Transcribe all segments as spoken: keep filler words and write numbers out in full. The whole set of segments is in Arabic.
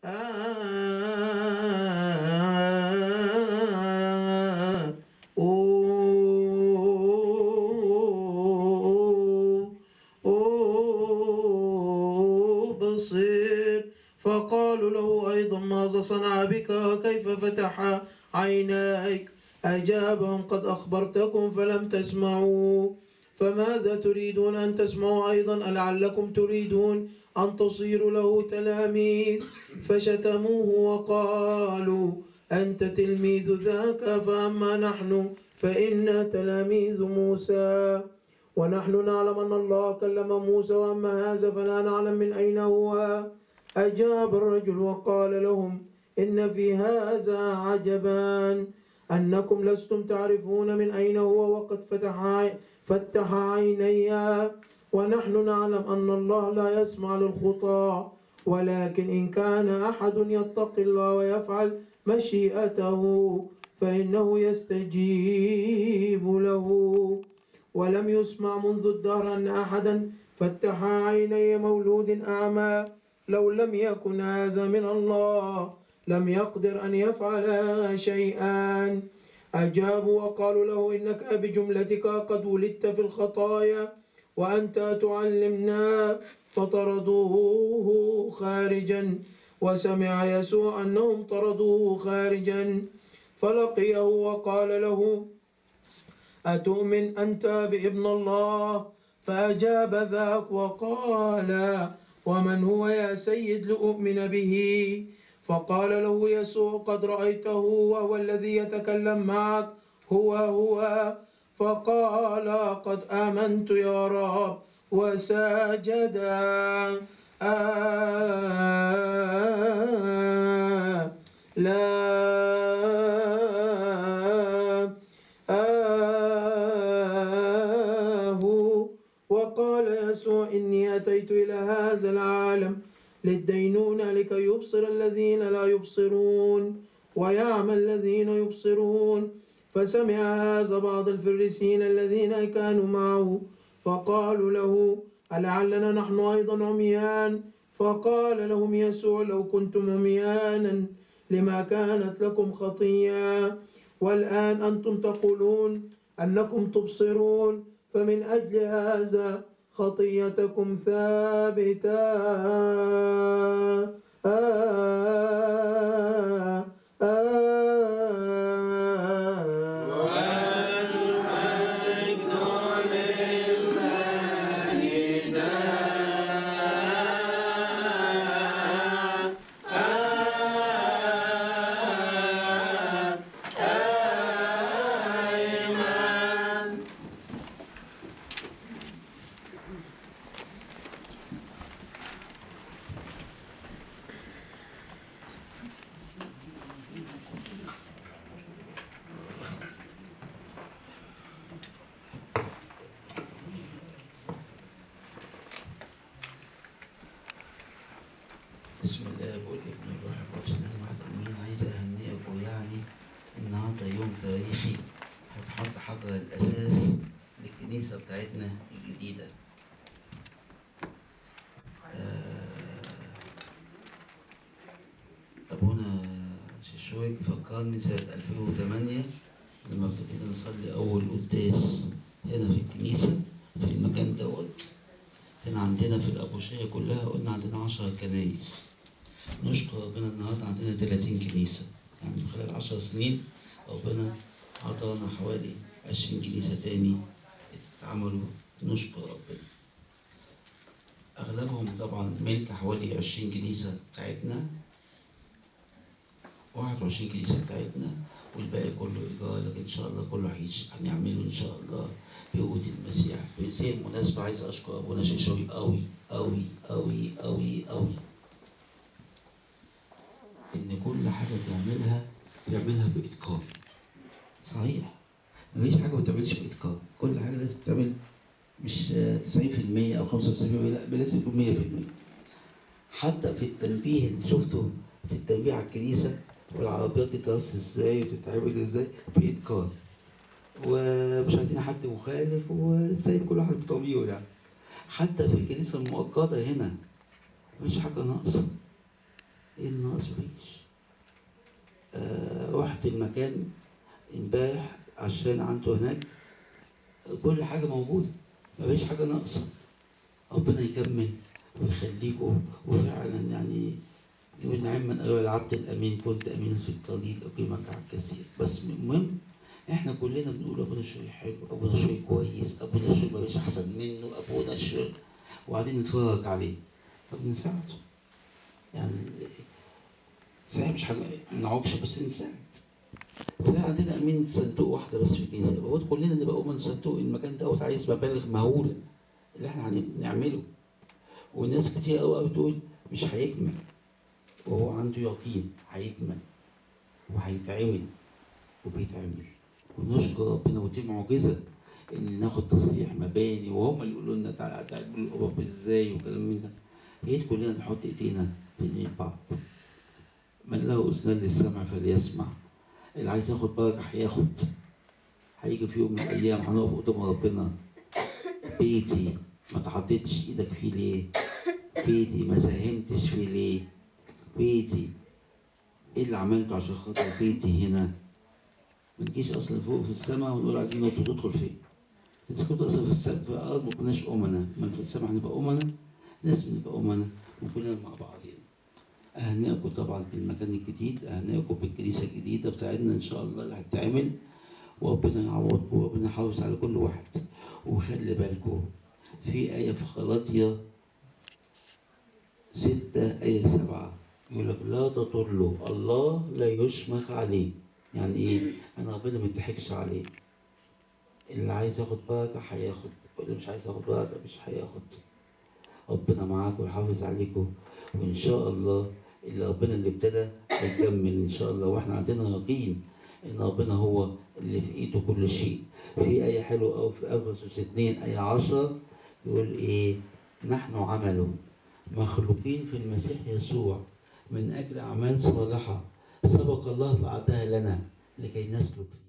بصير. فقالوا له أيضا ماذا صنع بك وكيف فتح عينيك؟ أجابهم قد أخبرتكم فلم تسمعوا، فماذا تريدون أن تسمعوا أيضا؟ ألعلكم تريدون أن تصيروا له تلاميذ؟ فشتموه وقالوا أنت تلميذ ذاك، فأما نحن فإنا تلاميذ موسى، ونحن نعلم أن الله كلم موسى، وأما هذا فلا نعلم من أين هو. أجاب الرجل وقال لهم إن في هذا عجبا، أنكم لستم تعرفون من أين هو، وقد فتح فتح عيني، ونحن نعلم أن الله لا يسمع للخطاة، ولكن إن كان أحد يتقي الله ويفعل مشيئته فإنه يستجيب له. ولم يسمع منذ الدهر أن أحدا فتح عيني مولود أعمى، لو لم يكن هذا من الله لم يقدر أن يفعل شيئا. أجابوا وقالوا له إنك بجملتك قد ولدت في الخطايا وأنت تعلمنا، فطردوه خارجا. وسمع يسوع أنهم طردوه خارجا، فلقيه وقال له أتؤمن أنت بابن الله؟ فأجاب ذاك وقال ومن هو يا سيد لأؤمن به؟ فقال له يسوع قد رأيته وهو الذي يتكلم معك، هو هو. فقال قد آمنت يا رب، وسجد. آه لا آه وقال يسوع إني أتيت إلى هذا العالم للدينونة، لكي يبصر الذين لا يبصرون ويعمى الذين يبصرون. فسمع هذا بعض الفريسيين الذين كانوا معه، فقالوا له ألعلنا نحن أيضا عميان؟ فقال لهم يسوع لو كنتم عميانا لما كانت لكم خطية، والآن أنتم تقولون أنكم تبصرون، فمن أجل هذا خطيتكم ثابتة. آه آه بسم الله والابن والروح القدس واحد امين. عايز اهنئكم يعني النهارده يوم تاريخي هتحط حجر الاساس للكنيسه بتاعتنا الجديده. ابونا شيشوي فكرني سنه ألفين وثمانية لما ابتدينا نصلي اول قداس هنا في الكنيسه في المكان دوت. كان عندنا في الابوشيه كلها قلنا عندنا عشر كنايس. نشكر ربنا النهارده عندنا ثلاثين كنيسه، يعني من خلال عشر سنين ربنا عطانا حوالي عشرين كنيسه تاني اتعملوا. نشكر ربنا. اغلبهم طبعا ملك، حوالي عشرين كنيسه بتاعتنا، واحد وعشرين كنيسه بتاعتنا، والباقي كله ايجار، لكن ان شاء الله كله هيش هنعمله ان شاء الله بقوة المسيح. بهذه المناسبة عايز اشكر ابونا شيشوي قوي قوي قوي قوي قوي ان كل حاجة بيعملها بيعملها باتقان. صحيح مفيش حاجة ما بتعملش باتقان، كل حاجة لازم تعمل مش تسعين في المية او خمسة وتسعين في المية، لا لازم تكون مية في المية. حتى في التنبيه اللي شفته في التنبيه على الكنيسة والعربيات تترص ازاي وتتعمل ازاي باتقان، ومش عايزين حد مخالف وزي كل واحد بطبيعه يعني. حتى في الكنيسه المؤقته هنا مفيش حاجه ناقصه، ايه الناقص؟ مفيش. آه رحت المكان امبارح عشان عنده هناك كل حاجة موجودة، مفيش حاجة ناقصة. ربنا يكمل ويخليكم، وفعلا يعني يقول نعم أيها العبد الأمين كنت أمينا في القليل أقيمك على الكثير. بس المهم احنا كلنا بنقول ابونا شوي حلو، ابونا شوي كويس، ابونا شوي مفيش احسن منه، ابونا شوي، وبعدين نتفرج عليه. طب نساعده يعني، صحيح مش حاجه ما نعوقش بس نساعد. صحيح عندنا امين صندوق واحده بس في الكنيسه، المفروض كلنا نبقى امين صندوق. المكان دوت عايز مبالغ مهوله اللي احنا هنعمله، وناس كتير قوي قوي تقول مش هيكمل، وهو عنده يقين هيكمل وهيتعمل وبيتعمل. ونشكر ربنا، ودي معجزه ان ناخد تصريح مباني وهم اللي يقولوا لنا تعالوا تعملوا الاوروبا ازاي وكلام من ده. هي كلنا نحط ايدينا في ايدين بعض. من له اذنان للسمع فليسمع. اللي عايز ياخد بركه هياخد. هيجي في يوم من الايام هنقف قدام ربنا، بيتي ما تحطيتش ايدك فيه ليه؟ بيتي ما ساهمتش فيه ليه؟ بيتي ايه اللي عملته عشان خاطر بيتي هنا؟ ما نجيش اصلا فوق في السماء ونقول عايزين نطلع تدخل فين؟ انت كنت اصلا في السماء في الارض ما كناش امنا، ما في السماء هنبقى امنا، لازم نبقى امنا وكلنا مع بعضين. اهنئكم طبعا بالمكان الجديد، اهنئكم بالكنيسه الجديده بتاعتنا ان شاء الله اللي هتتعمل، وربنا يعوضكم وربنا يحافظ على كل واحد. وخلي بالكم في آية في غلاطيا ستة آية سبعة يقول لك لا تطلوا الله لا يشمخ عليه. يعني ايه؟ انا ربنا ما يضحكش عليه. اللي عايز ياخد بركه هياخد، واللي مش عايز ياخد بركه مش هياخد. ربنا معاكم ويحافظ عليكم، وان شاء الله اللي ربنا اللي ابتدى هيكمل ان شاء الله. واحنا عندنا يقين ان ربنا هو اللي في ايده كل شيء. في آية حلوة أوي في أفسس اتنين آية عشرة يقول إيه؟ نحن عمل مخلوقين في المسيح يسوع من أجل أعمال صالحة سبق الله فأعدها لنا لكي نسلك فيها.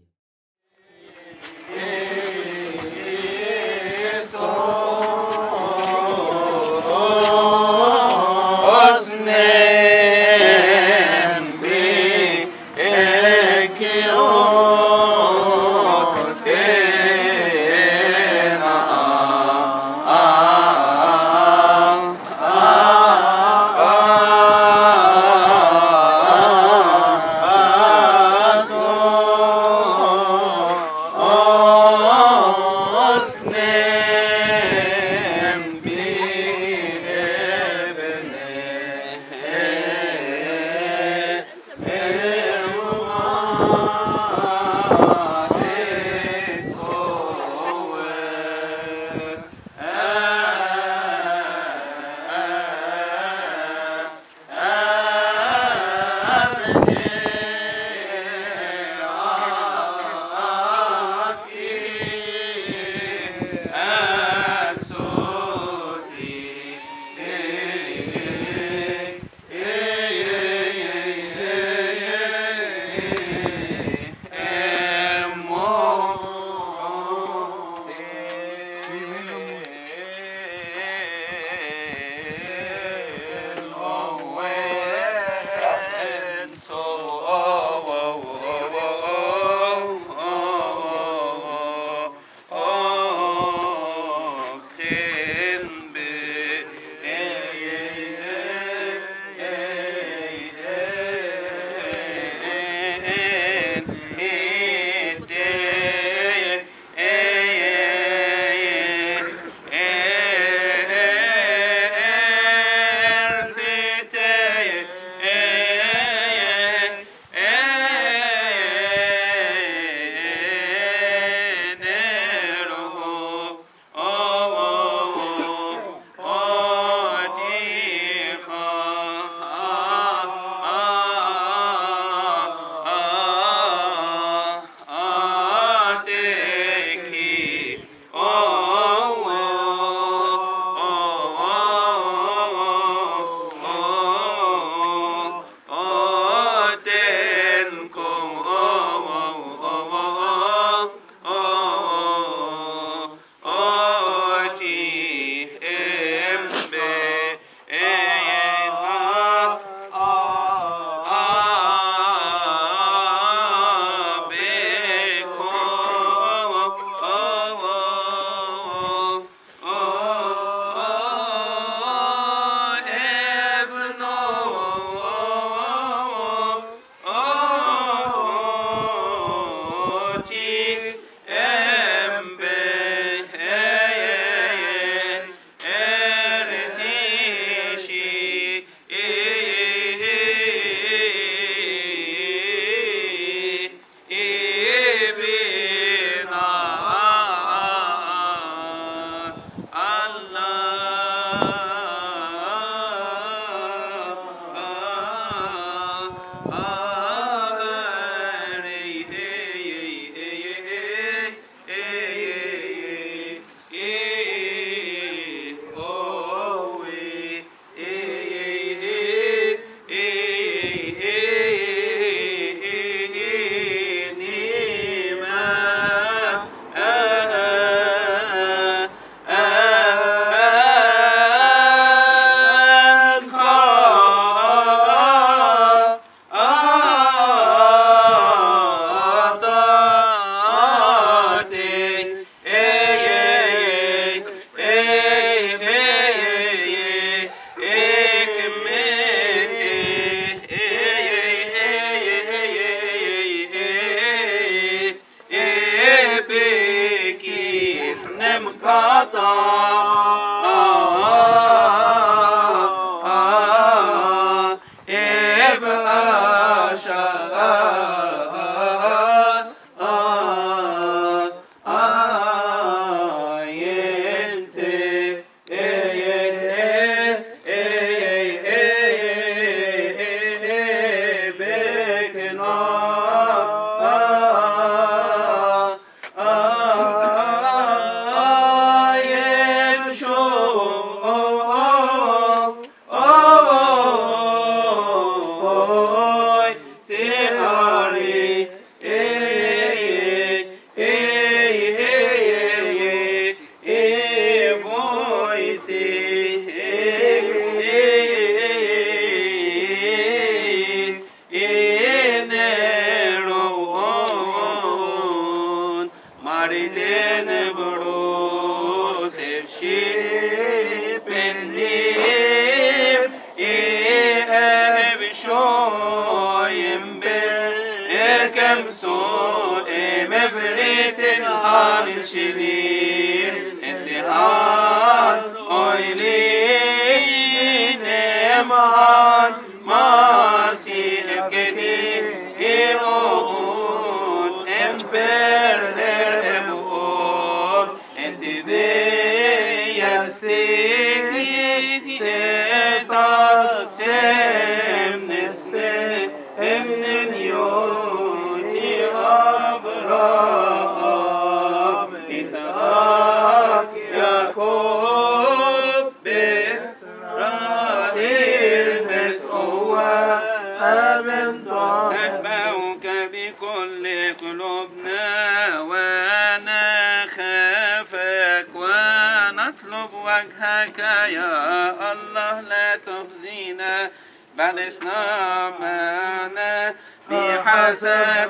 بحسب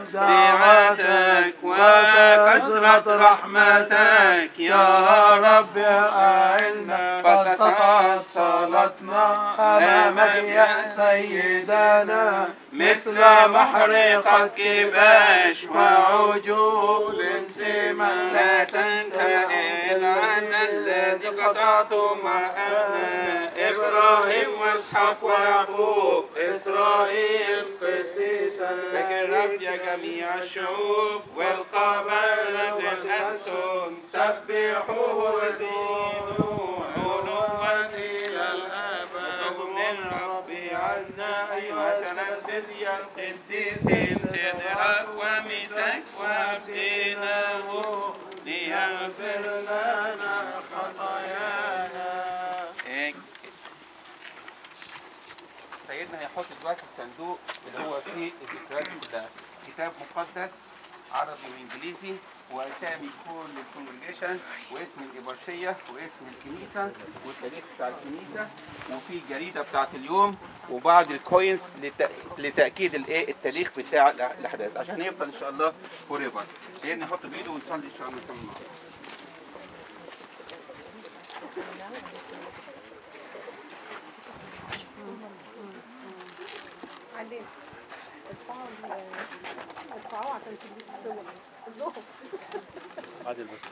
دعاتك وكثرة رحمتك يا رب أعنا فتصعد صلاتنا أمامك يا سيدنا مثل محرقة كباش وعجول سما لا تنسى عنا الذي قطعته مع إبراهيم وإسحاق ويعقوب إسرائيل قديسا لك الرب يا جميع الشعوب والقبائل الألسن سبحوه وزيدوه علوا إلى الآباء من ربي عنا أيها سنفسدي القديسين صدرك ومسك وابديناه ليغفر لنا خطايانا. سيدنا هيحط دلوقتي الصندوق اللي هو فيه الذكريات كلها، كتاب مقدس عربي وانجليزي واسامي كل الكونجريشن واسم الابرشيه واسم الكنيسه والتاريخ بتاع الكنيسه وفي الجريده بتاعت اليوم وبعض الكوينز لتاكيد الايه التاريخ بتاع الاحداث عشان يفضل ان شاء الله فور ايفر. سيدنا نحط بايده ونصلي ان شاء الله نكمل مع بعض. عادي ادفعوا ادفعوا عشان تجيبوا الصور كلهم. عادل بس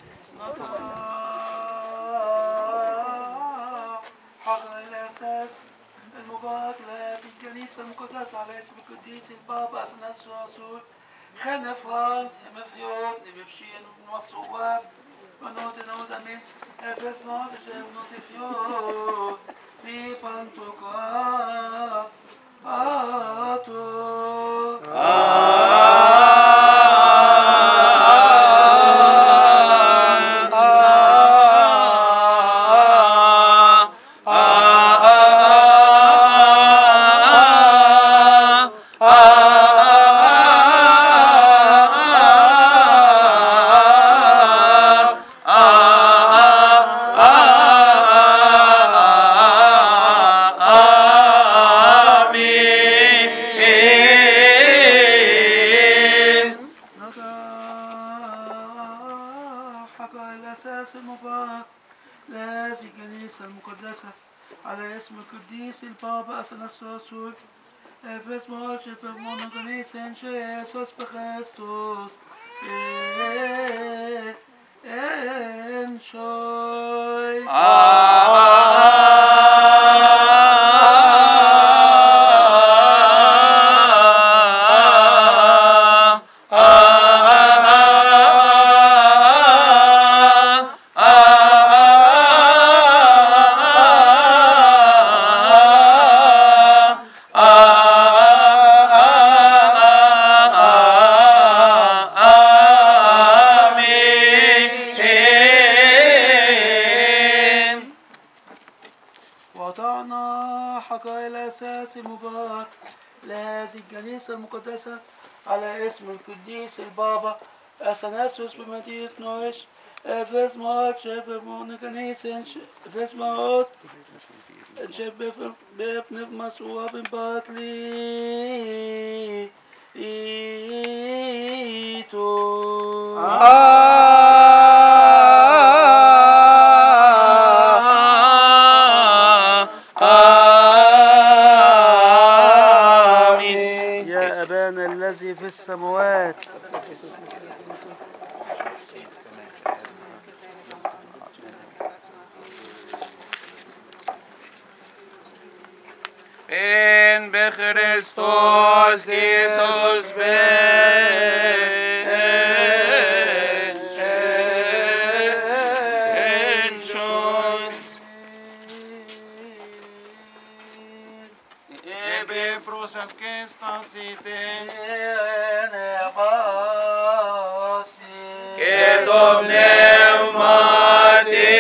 حق الأساس المبارك لهذه الكنيسة المقدسة على اسم القديس البابا أثناسيوس الرسول خنفران مفيون نبشين والصواب ونوت نوت أمين أفلس ما بشير نوت فيون في بانتوكاف آتو على اسم القديس البابا أثناسيوس الرسول افرس مارشة بمونوغونيس ان شيسوس بخريستوس enjoy. وضعنا حجر الأساس المبارك لهذه الكنيسة المقدسة على اسم القديس البابا أثناسيوس بمدينة نورwich. Fes maat, Shepherd Monikanissen, Fes maat, Shepherd Bepnef Masuab in Barkley. Ito. آمين. يا أبانا الذي في السماوات. En Christus Jesus benediction. Ebe prosat kestas ite Ketom pneumati.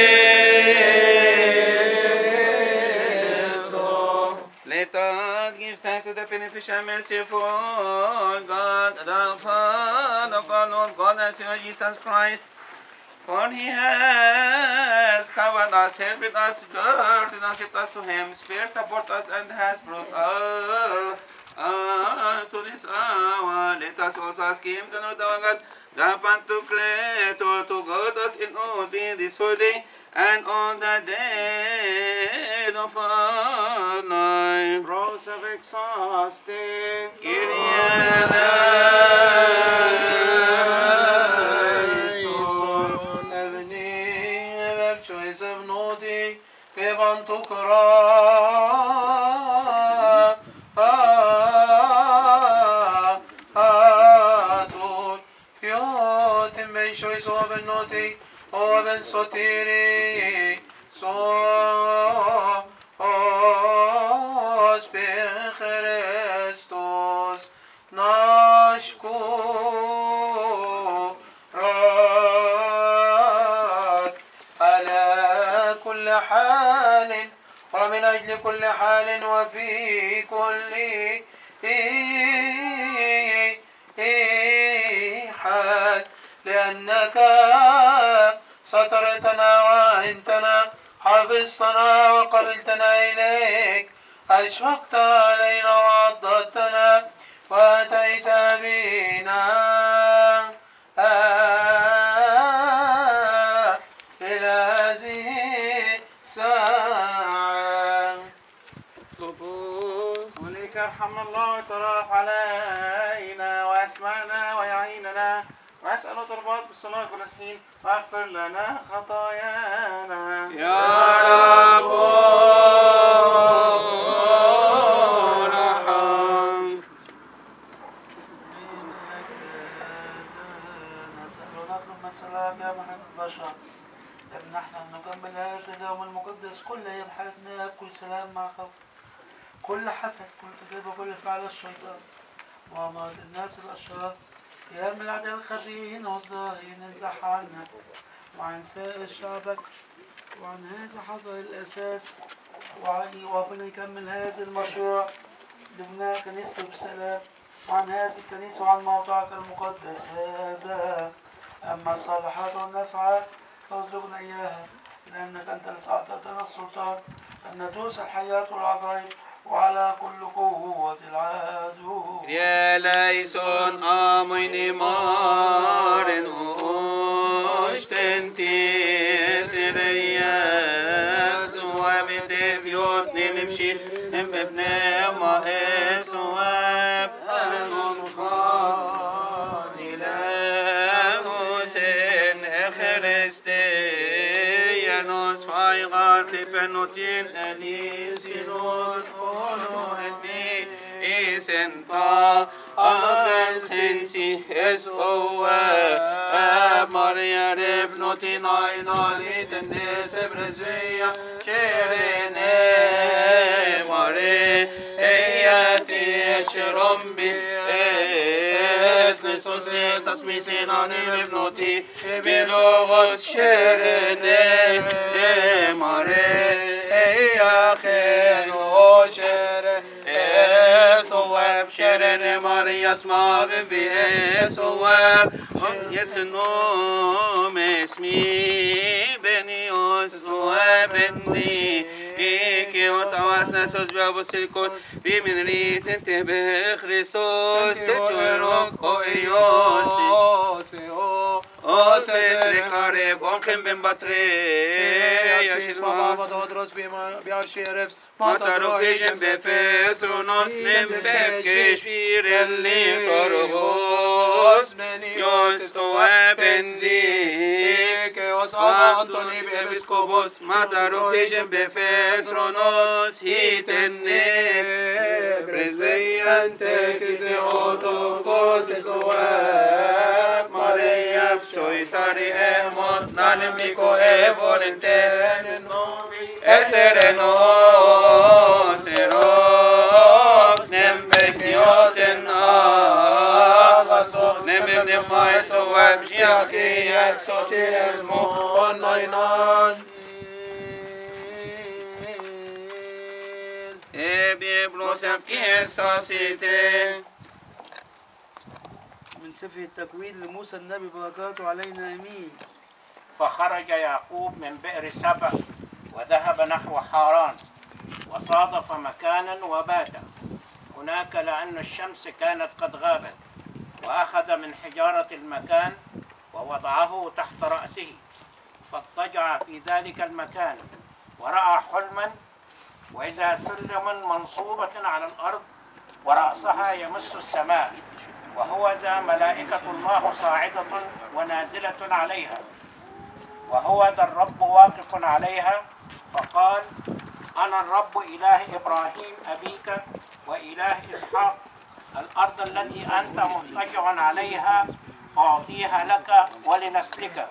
Let us give thanks to the beneficent, merciful God, the Father of our Lord God and Savior Jesus Christ. For he has covered us, helped us, girded us, helped us to him, spared, support us, and has brought us, us to this hour. Let us also ask him, the Lord our God, the Pantocrator, to guide us in all things this whole day and on the day of our life. Rose of exhausting. Kyrie eleison. Evening, choice of naughty, Evan to Kara. Atul, Yotim ben choice of naughty, Oven sotiri, so os per Christos, نشكرك على كل حال ومن أجل كل حال وفي كل حال لأنك سترتنا وأنتنا حفظتنا وقبلتنا إليك أشفقت علينا وعضدتنا وأتيت بنا إلى هذه الساعة. وليك ارحمنا الله ويترأف علينا واسمعنا ويعيننا واسأل طلبات بالصلاة كل حين واغفر لنا خطايانا يا رب ارحم. نسأل ونطلب من سلام يا محب البشر. امنحنا أن نكمل هذا اليوم المقدس كل أيام حياتنا بكل سلام مع خوف، كل حسد، كل كذب، وكل فعل الشيطان وأمراض الناس الأشرار، يا من الأعداء الخفيين والظاهرين انزح عنا وعن سائر شعبك وعن هذا حجر الأساس، وربنا يكمل هذا المشروع لبناء كنيسته بسلام، وعن هذه الكنيسة وعن موضوعك المقدس هذا. أما الصالحات والنفعات فارزقنا إياها، لأنك أنت الذي أعطيتنا السلطان أن ندوس الحياة والعجائب وعلى كل قوة العدو. يا ليسون آمين مارن وشتنتي ترياس وبتفيوت نمشي نمبنا ما إسواب أنخان إلى حسين أخر penotin elisinon ono etni isenta agensi esoa Maria refnotin ainalit nese brezveia cherene mare eyati cherombi Sosietas misinan evnoti Bilogos sherene Mare Eyachen o shere Ethoweb sherene Marias mavi vi Ethoweb Yetnom esmi Benios Oebeni Ike osawas nasos biabos silkot Biminrit ente be Christos Techuerok o Eyosi O se srekare bonkem ben batre Yashis mama dodros biashirevs Matarokhishem befes Runos nem befkesh Virelli korvos Yos to ebenzi Keos Antony bebiskobos Matarokhishem befes Runos hitenne Presbeiante kise otokos esoe Maria Shoisari emot nanemico e volente Esereno sero Nembekioten agasos Nembem nemaiso webjiaki exotilmo onainan Ebie brosef kiestasite من سفر التكوين لموسى النبي بركاته علينا امين. فخرج يعقوب من بئر سبأ وذهب نحو حاران وصادف مكانا وبات هناك لأن الشمس كانت قد غابت وأخذ من حجارة المكان ووضعه تحت رأسه فاضطجع في ذلك المكان ورأى حلما وإذا سلم منصوبة على الأرض ورأسها يمس السماء وهو ذا ملائكة الله صاعدة ونازلة عليها وهو ذا الرب واقف عليها فقال أنا الرب إله إبراهيم أبيك وإله إسحاق الأرض التي أنت مضطجع عليها أعطيها لك ولنسلك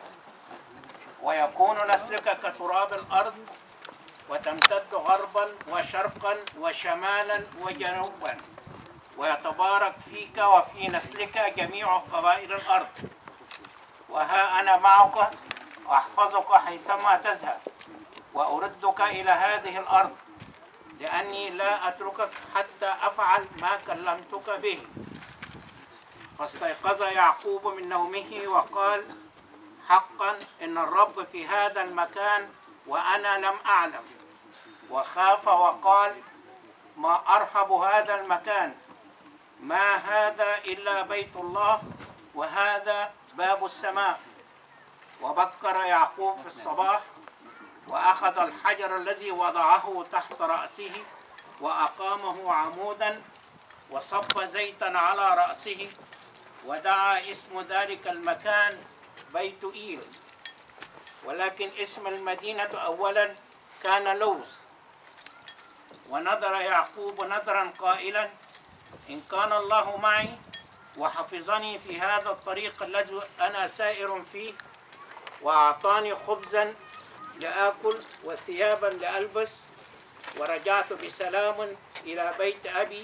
ويكون نسلك كتراب الأرض وتمتد غربا وشرقا وشمالا وجنوبا ويتبارك فيك وفي نسلك جميع قبائل الأرض وها أنا معك وأحفظك حيثما تذهب وأردك إلى هذه الأرض لأني لا أتركك حتى أفعل ما كلمتك به. فاستيقظ يعقوب من نومه وقال حقا إن الرب في هذا المكان وأنا لم أعلم وخاف وقال ما أرحب هذا المكان ما هذا إلا بيت الله وهذا باب السماء. وبكر يعقوب في الصباح وأخذ الحجر الذي وضعه تحت رأسه وأقامه عمودا وصب زيتا على رأسه ودعا اسم ذلك المكان بيت إيل ولكن اسم المدينة أولا كان لوز. ونذر يعقوب نذرا قائلا إن كان الله معي وحفظني في هذا الطريق الذي أنا سائر فيه وأعطاني خبزا لآكل وثيابا لألبس ورجعت بسلام إلى بيت أبي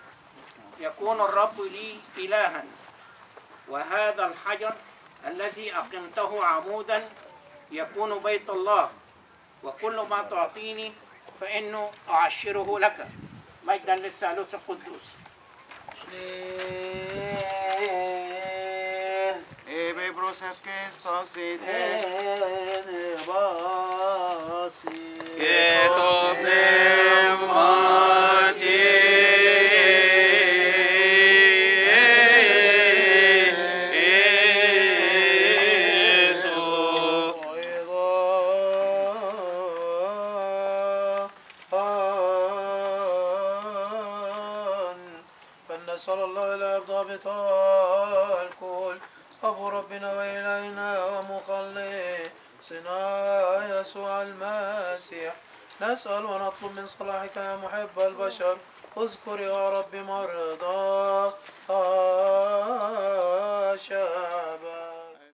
يكون الرب لي إلها وهذا الحجر الذي أقمته عمودا يكون بيت الله وكل ما تعطيني فإنه أعشره لك. مجدا للثالوث القدوس. Ebe brosef que stasite Que to pneumati صلى الله إلى ضابط الكل أبو ربنا وإلهنا ومخلي صنع يسوع المسيح نسأل ونطلب من صلاحك يا محب البشر اذكر يا رب مرضى شعبك